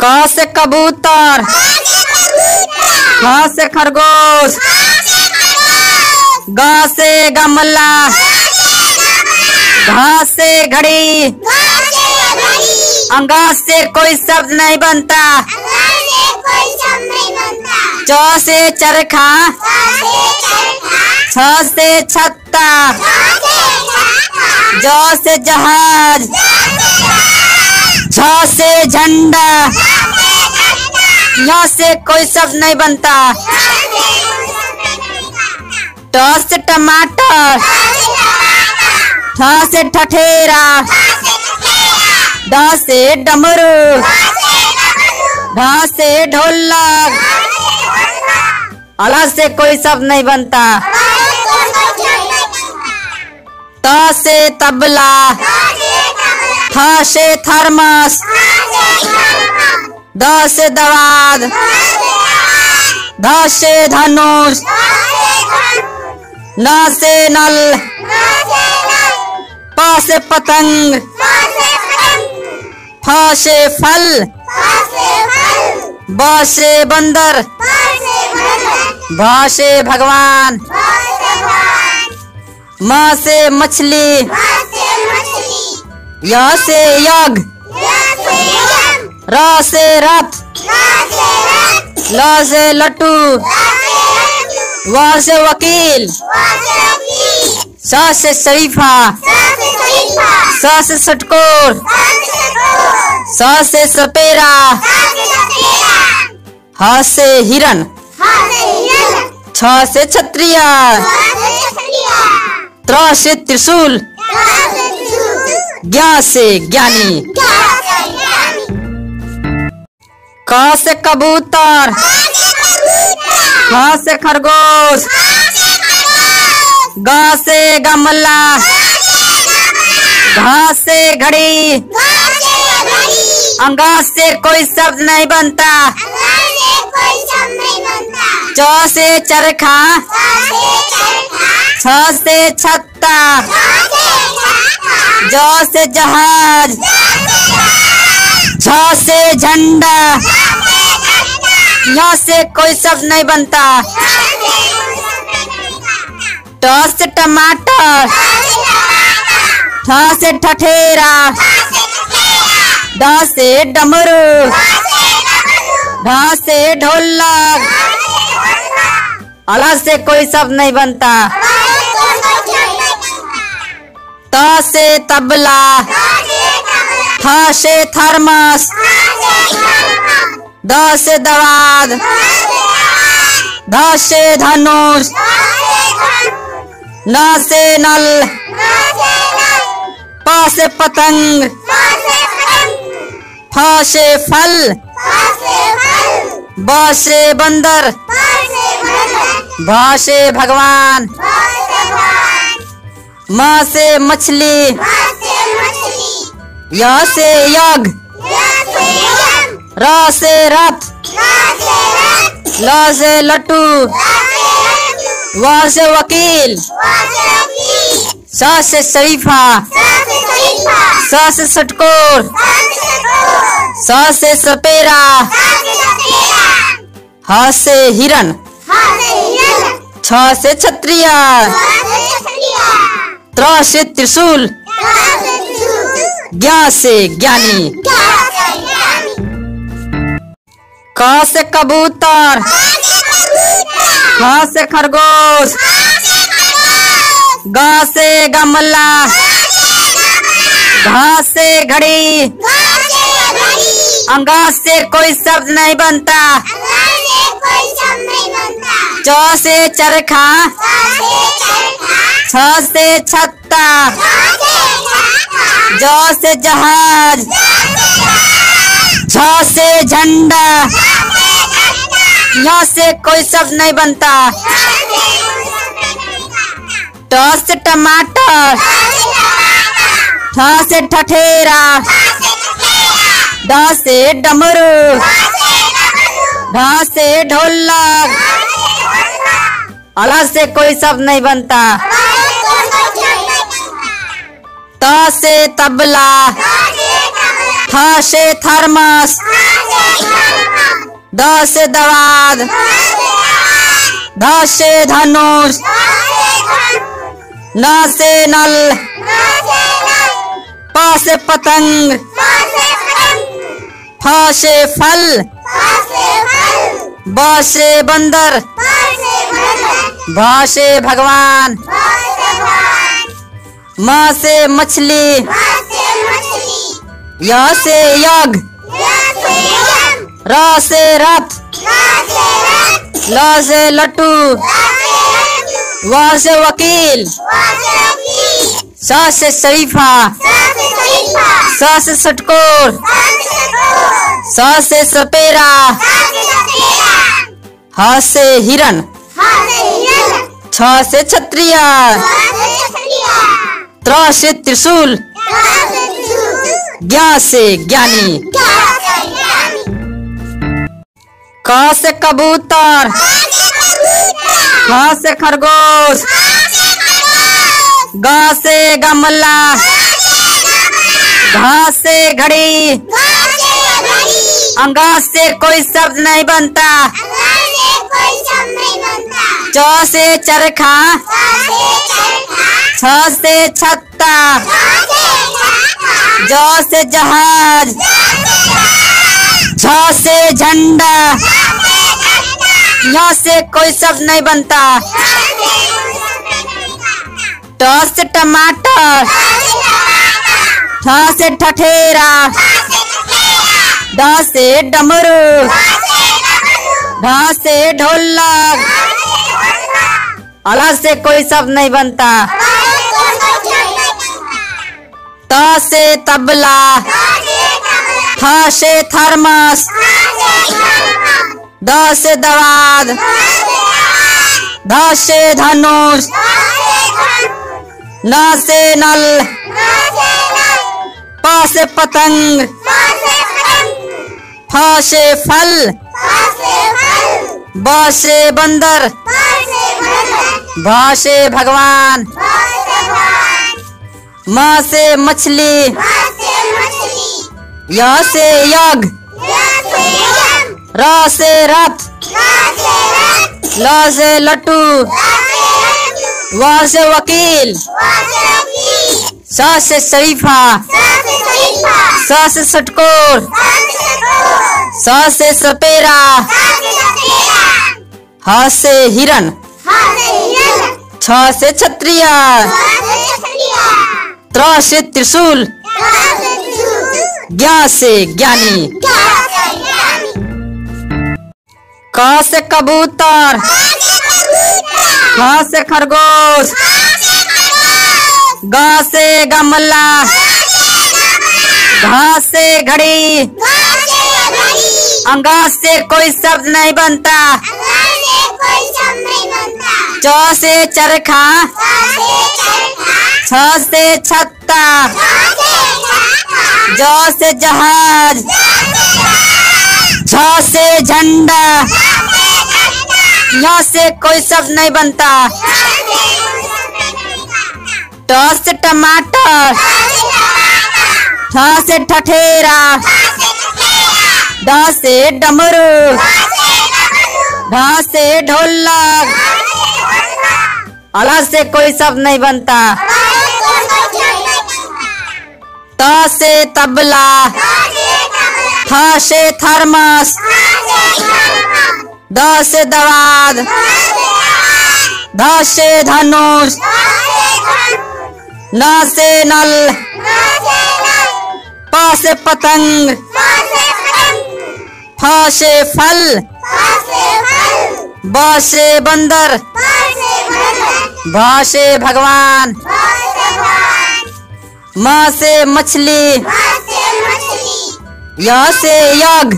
क से कबूतर, ख से खरगोश, ग से गमला, घ से घड़ी, अंगा से कोई शब्द नहीं बनता, च से चरखा, छ से छत्ता, ज से जहाज, झ से झंडा, य से कोई शब्द नहीं बनता, ट से टमाटर, ठ से ठठेरा, ड से डमरू, ढ से ढोलक, अल से कोई शब्द नहीं बनता, त से तबला, थ से थर्मस, द से दवाद, ध से धनुष, न से नल, प से पतंग, फ से फल, ब से बंदर, भ से भगवान, म से मछली, य से यज्ञ, र से रथ, ल से लट्टू, व से वकील, स से शरीफा, स से षटकोर, स से सपेरा, ह से हिरण, छ से क्षत्रिय, त्र से त्रिशूल, ज्ञ से ज्ञानी। क से कबूतर, ख से खरगोश, ग से गमला, घ से घड़ी, अंगा से कोई शब्द नहीं बनता, च से चरखा, छ से छत्ता, ज से जहाज, झ से झंडा, य से कोई शब्द नहीं बनता, ट से टमाटर, ठ से ठठेरा, ड से डमरू, ढ से ढोलक, अल से कोई शब्द नहीं बनता, त से तबला, थ से थर्मस, द से दवाद, ध से धनुष, न से नल, प से पतंग, फ से फल, ब से बंदर, भ से भगवान, म से मछली, य से यज्ञ, र से रथ, ल से लट्टू, व से वकील, स से शरीफा, स से षटकोर, स से सपेरा, ह से हिरण, छ से क्षत्रिय, त्र से त्रिशूल, ज्ञ से ज्ञानी। क से कबूतर, ख से खरगोश, ग से गमला, घ से घड़ी, अंगा से कोई शब्द नहीं बनता, च से चरखा, छ से छत्ता, ज से जहाज, झ से झंडा, य से कोई शब्द नहीं बनता, ट से टमाटर, ठ से ठठेरा, ड से डमरू, ढ से ढोलक, अल से कोई शब्द नहीं बनता, त से तबला, थ से थर्मस, द से दवाद, ध से धनुष, न से नल, प से पतंग, फ से फल, ब से बंदर, भ से भगवान, म से मछली, य से यज्ञ, र से रथ, ल से लट्टू, व से वकील, स से शरीफा, स से षटकोर, स से सपेरा, ह से हिरण, छ से क्षत्रिय, त्र से त्रिशूल, ज्ञ से ज्ञानी, क से कबूतर, ख से खरगोश, ग से गमला, घ से घड़ी, अंग से कोई शब्द नहीं बनता, च से चरखा, छ से छत्ता, ज से जहाज, झ से झंडा, य से कोई शब्द नहीं बनता, ट से टमाटर, ठ से ठठेरा, ड से डमरू, ढ से ढोलक, अल से कोई शब्द नहीं बनता, त से तबला, थ से थर्मस, द से दवाद, ध से धनुष, न से नल, प से पतंग, फ से फल, ब से बंदर, भ से भगवान, म से मछली, य से यज्ञ, र से रथ, ल से लट्टू, व से वकील, स से शरीफा, स से षटकोर, स से सपेरा, ह से हिरण, छ से क्षत्रिय, त्र से त्रिशूल, ज्ञ से ज्ञानी, क से कबूतर, ख से खरगोश, ग से गमला, घ से घड़ी, अंग से कोई शब्द नहीं बनता, च से चरखा, छ से छत्ता, ज से जहाज, झ से झंडा, य से कोई शब्द नहीं बनता, ट से टमाटर, ठ से ठठेरा, ड से डमरू, ढ से ढोलक, अल से कोई शब्द नहीं बनता, त से तबला, थ से थर्मस, द से दवाद, ध से धनुष, न से नल, प से पतंग, फ से फल, ब से बंदर, भ से भगवान, म से मछली, य से यज्ञ,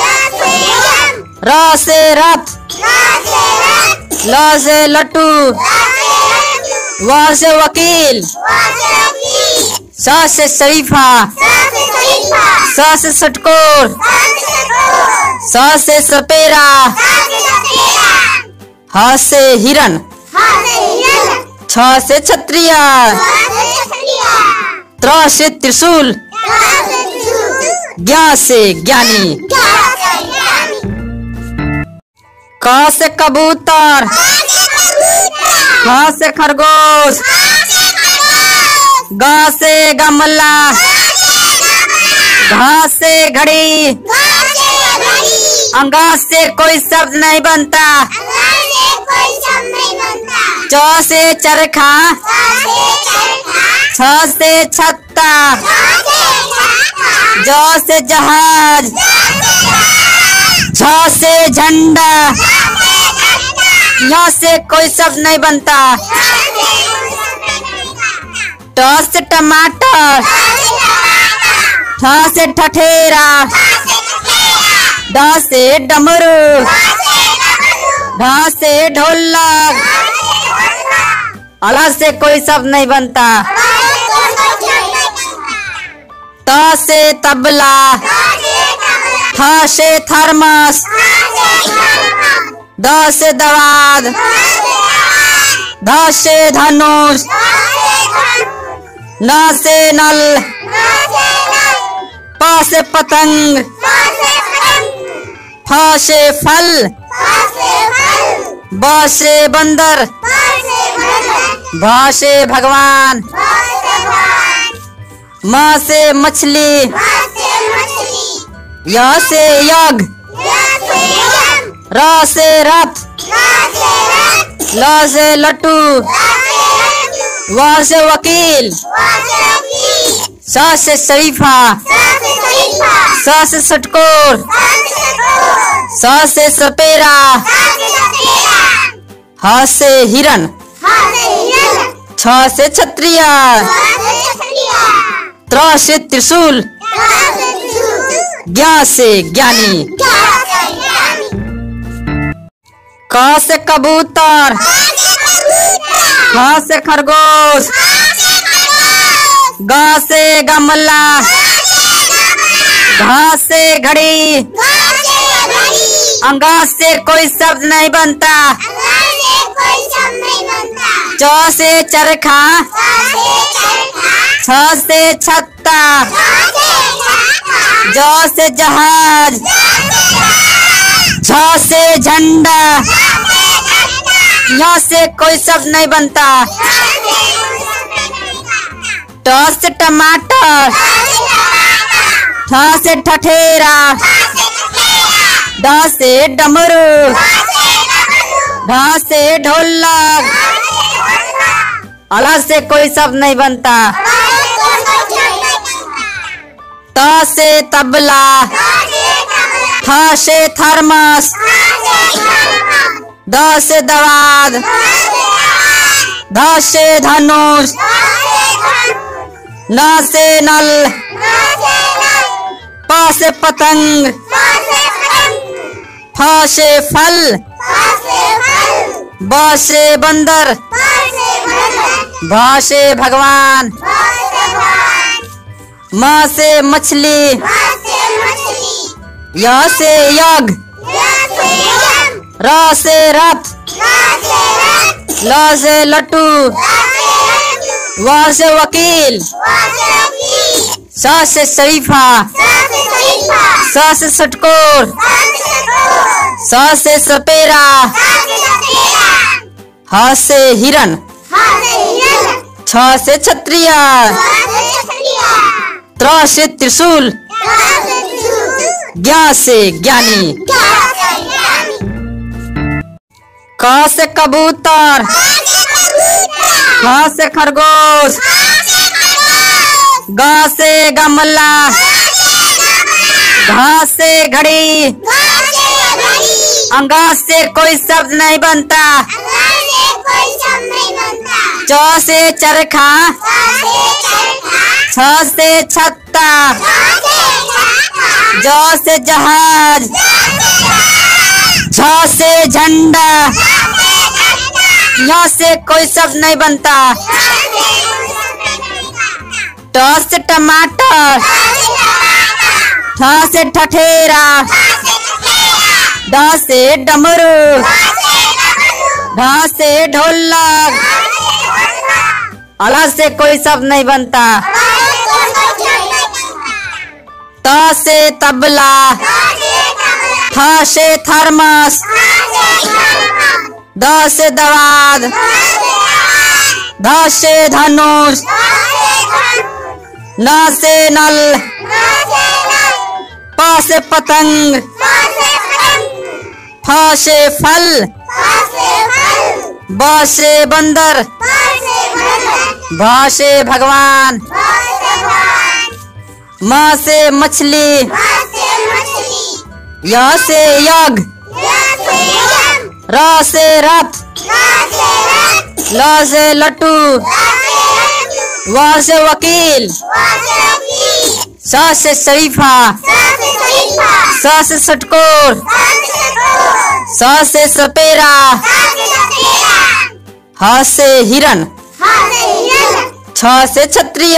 र से रथ, ल से लट्टू, व से वकील, स से शरीफा, स से षटकोर, स से सपेरा, ह से हिरण, छ से क्षत्रिय, त्र से त्रिशूल, ज्ञा से ज्ञानी। क से कबूतर, ख से खरगोश, ग से गमला, घ से घड़ी, अंगा से कोई शब्द नहीं बनता। च से चरखा, छ से छत्ता, ज से जहाज, झ से झंडा, यहाँ से कोई शब्द नहीं बनता। ट से टमाटर, ठ से ठठेरा, ड से डमरू, ढ से ढोलक, अला से कोई शब्द नहीं बनता। त से तबला, थ से थर्मस, द से दवाद, ध से धनुष, न से नल, प से पतंग, फ से फल, ब से बंदर, भ से भगवान, म से मछली, य से यज्ञ, र से रथ, ल से लट्टू, व से वकील, स से शरीफा, स से सटकोर, स से सपेरा, ह से हिरन, छ से क्षत्रिय, त्र से त्रिशूल, ज्ञा से ज्ञानी। क से कबूतर, ख से खरगोश, ग से गमला, घ से घड़ी, अंगा से कोई शब्द नहीं बनता। च से चरखा, छ से छत्ता, ज से जहाज, झ से झंडा, यहाँ से कोई शब्द नहीं बनता। ट से टमाटर, ठ से ठठेरा, ड से डमरू, ढ से ढोलक, अला से कोई शब्द नहीं बनता। त से तबला, थ से थर्मस, द से दवाद, ध से धनुष, न से नल, प से पतंग, फ से फल, ब से बंदर, भ से भगवान, म से मछली, य से यज्ञ, र से रथ, ल से लट्टू, व से वकील, स से शरीफा, स से सटकोर, स से सपेरा, ह से हिरन, छ से क्षत्रिय, त्र से त्रिशूल, ज्ञा से ज्ञानी। क से कबूतर, ख से खरगोश, ग से गमला, घ से घड़ी, अंगा से कोई शब्द नहीं बनता। च से चरखा, छ से छत्ता, ज से जहाज, झ से झंडा, यहाँ से कोई शब्द नहीं बनता। ट से टमाटर, ठ से ठठेरा, ड से डमरू, ढ से ढोलक, अला से कोई शब्द नहीं बनता। त से तबला, थ से थर्मस, द से दवाद, ध से धनुष, न से नल, प से पतंग, फ से फल, ब से बंदर, भ से भगवान, म से मछली, य से यज्ञ, र से रथ, ल से लट्टू, व से वकील, स से शरीफा, स से षटकोर, स से सपेरा, ह से हिरण, छ से क्षत्रिय,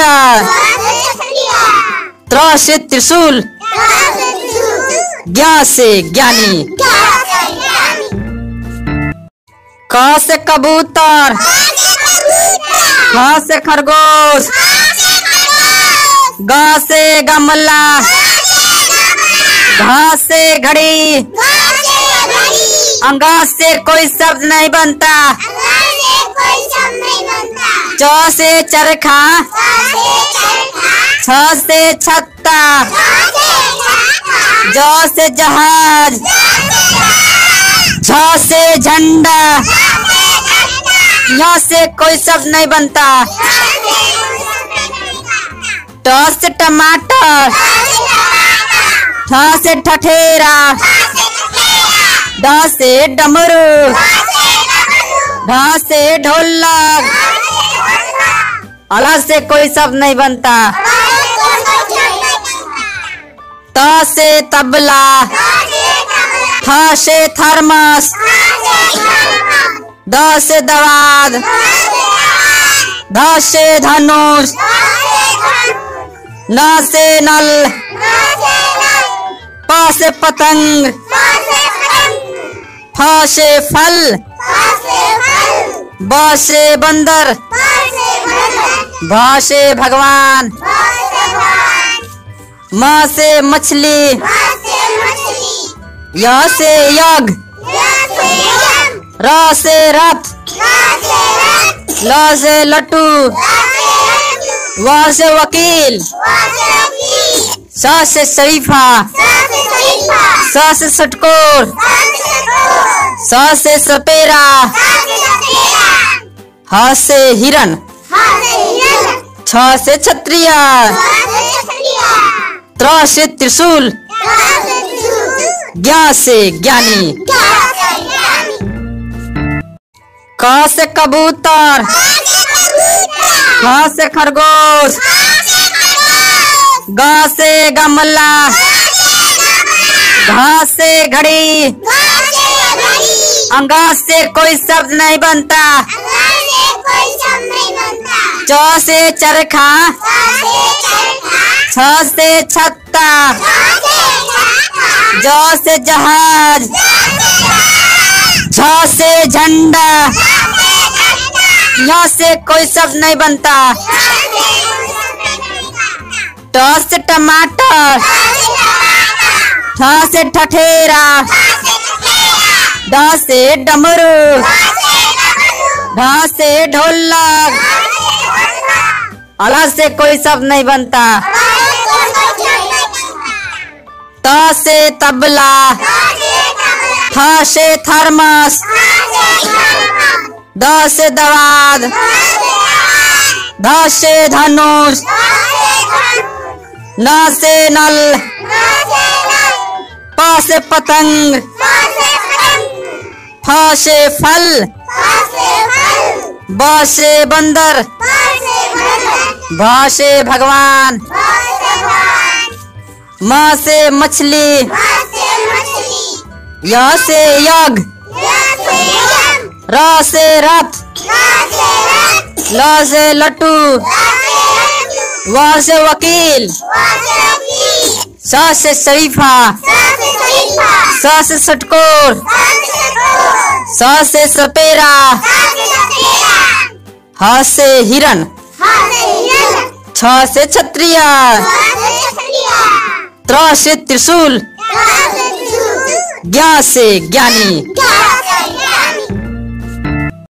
त्र से त्रिशूल, ज्ञ से ज्ञानी, क से कबूतर, ख से खरगोश, ग से गमला, घ से घड़ी, अंग से कोई शब्द नहीं बनता, च से चरखा, छ से छत्ता, ज से जहाज, झ से झंडा, य से कोई शब्द नहीं बनता, ट से टमाटर, ठ से ठठेरा, ड से डमरू, ढ से ढोलक, अल से कोई शब्द नहीं बनता, त से तबला, थ से थर्मस, द से दवाद, ध से धनुष, न से नल, प से पतंग, फ से फल, ब से बंदर, भ से भगवान, म से मछली, य से यज्ञ, र से रथ, ल से लट्टू, व से वकील, स से शरीफा, स से षटकोर, स से सपेरा, ह से हिरण, छ से क्षत्रिय, त्र से त्रिशूल, ज्ञ से ज्ञानी, क से कबूतर, ख से खरगोश, ग से गमला, घ से घड़ी, अंग से कोई शब्द नहीं बनता, च से चरखा, छ से छत्ता, ज से जहाज, झ से झंडा, य से कोई शब्द नहीं बनता, ट से टमाटर, ठ से ठठेरा, ड से डमरू, ढ से ढोलक, अल से कोई शब्द नहीं बनता, त से तबला, थ से थर्मस, द से दवाद, ध से धनुष, न से नल, प से पतंग, फ से फल, ब से बंदर, भ से भगवान, म से मछली, य से यज्ञ, र से रथ, ल से लट्टू, व से वकील, स से शरीफा, स से षटकोर, स से सपेरा, ह से हिरण, छ से क्षत्रिय, त्र से त्रिशूल, ज्ञा से ज्ञानी।